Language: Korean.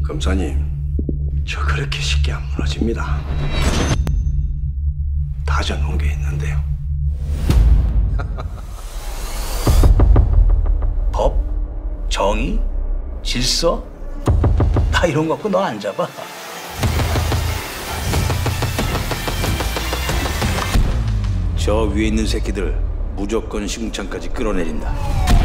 검사님, 저 그렇게 쉽게 안 무너집니다. 다져놓은 게 있는데요. 법, 정의, 질서 다 이런 거 갖고 너 안 잡아. 저 위에 있는 새끼들 무조건 시궁창까지 끌어내린다.